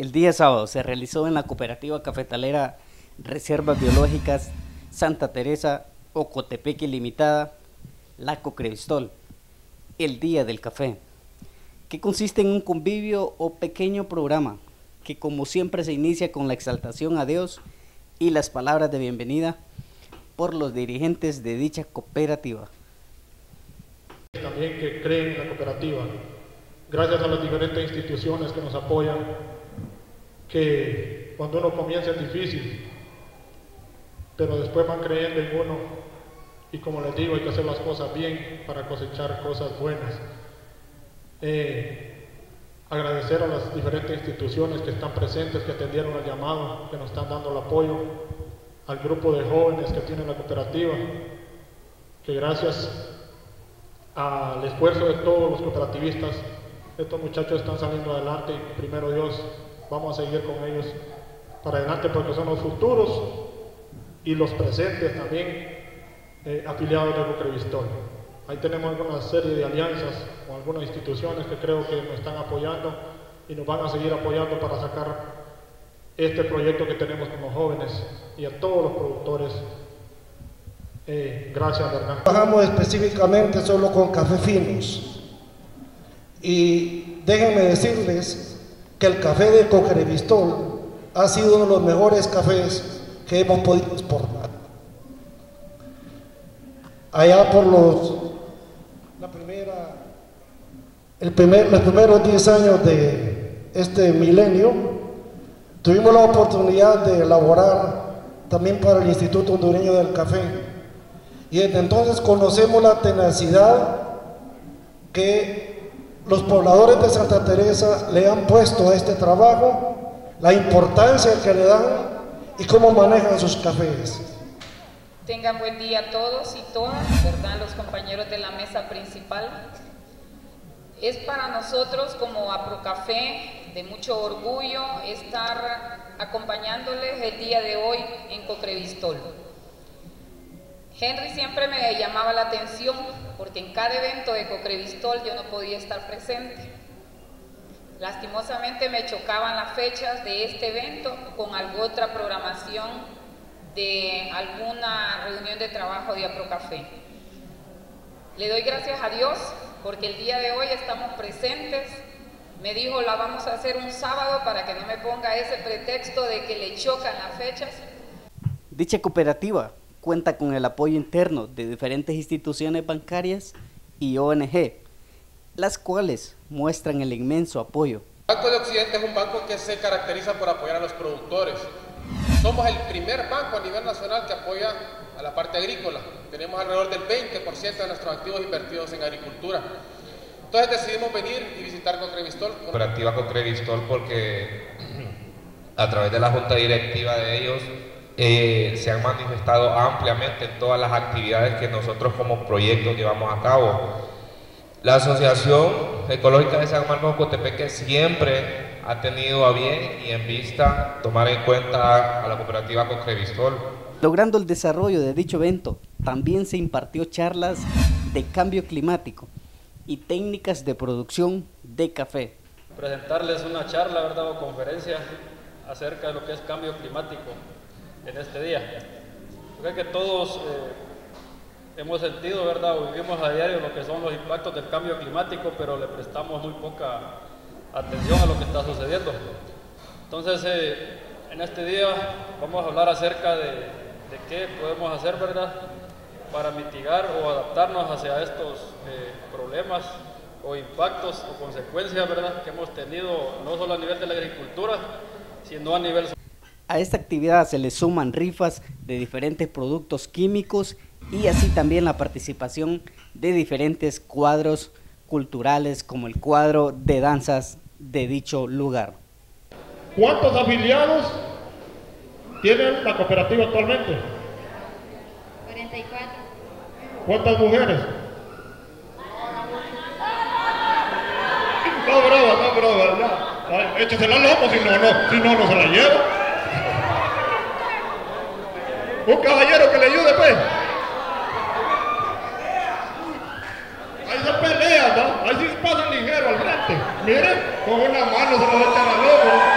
El día sábado se realizó en la cooperativa cafetalera Reservas Biológicas Santa Teresa, Ocotepeque Limitada, la Cocrevistol, el Día del Café, que consiste en un convivio o pequeño programa que, como siempre, se inicia con la exaltación a Dios y las palabras de bienvenida por los dirigentes de dicha cooperativa. También que creen en la cooperativa, gracias a las diferentes instituciones que nos apoyan, que cuando uno comienza es difícil, pero después van creyendo en uno, y como les digo, hay que hacer las cosas bien para cosechar cosas buenas. Agradecer a las diferentes instituciones que están presentes, que atendieron el llamado, que nos están dando el apoyo, al grupo de jóvenes que tiene la cooperativa, que gracias al esfuerzo de todos los cooperativistas, estos muchachos están saliendo adelante, y primero Dios, vamos a seguir con ellos para adelante, porque son los futuros y los presentes también afiliados de Cocrevistol. Ahí tenemos una serie de alianzas con algunas instituciones que creo que nos están apoyando y nos van a seguir apoyando para sacar este proyecto que tenemos con los jóvenes, y a todos los productores. Gracias, ¿verdad? Trabajamos específicamente solo con café finos, y déjenme decirles que el café de Cocrevistol ha sido uno de los mejores cafés que hemos podido exportar. Allá por los primeros 10 años de este milenio, tuvimos la oportunidad de elaborar también para el Instituto Hondureño del Café, y desde entonces conocemos la tenacidad que los pobladores de Santa Teresa le han puesto a este trabajo, la importancia que le dan y cómo manejan sus cafés. Tengan buen día a todos y todas, ¿verdad? Los compañeros de la mesa principal. Es para nosotros como Aprocafé de mucho orgullo estar acompañándoles el día de hoy en Cocrevistol. Henry siempre me llamaba la atención porque en cada evento de Cocrevistol yo no podía estar presente. Lastimosamente me chocaban las fechas de este evento con alguna otra programación de alguna reunión de trabajo de Aprocafé. Le doy gracias a Dios porque el día de hoy estamos presentes. Me dijo, la vamos a hacer un sábado para que no me ponga ese pretexto de que le chocan las fechas. Dicha cooperativa cuenta con el apoyo interno de diferentes instituciones bancarias y ONG, las cuales muestran el inmenso apoyo. El Banco de Occidente es un banco que se caracteriza por apoyar a los productores. Somos el primer banco a nivel nacional que apoya a la parte agrícola. Tenemos alrededor del 20% de nuestros activos invertidos en agricultura. Entonces decidimos venir y visitar Cocrevistol. Cooperativa Cocrevistol porque a través de la junta directiva de ellos se han manifestado ampliamente en todas las actividades que nosotros como proyecto llevamos a cabo. La Asociación Ecológica de San Marcos Ocotepeque siempre ha tenido a bien y en vista tomar en cuenta a la cooperativa Cocrevistol. Logrando el desarrollo de dicho evento, también se impartió charlas de cambio climático y técnicas de producción de café. Presentarles una charla, ¿verdad?, o conferencia acerca de lo que es cambio climático en este día. Creo que todos hemos sentido, ¿verdad?, o vivimos a diario lo que son los impactos del cambio climático, pero le prestamos muy poca atención a lo que está sucediendo. Entonces, en este día vamos a hablar acerca de qué podemos hacer, ¿verdad?, para mitigar o adaptarnos hacia estos problemas o impactos o consecuencias, ¿verdad?, que hemos tenido no solo a nivel de la agricultura, sino a nivel social. A esta actividad se le suman rifas de diferentes productos químicos y así también la participación de diferentes cuadros culturales como el cuadro de danzas de dicho lugar. ¿Cuántos afiliados tiene la cooperativa actualmente? 44. ¿Cuántas mujeres? No, brava, ya. Échesela al lomo, si no se la lleva. Un caballero que le ayude, pues. Ahí se pelea, ¿no? Ahí sí pasa ligero al frente. Miren, con una mano se lo va a echar al lomo.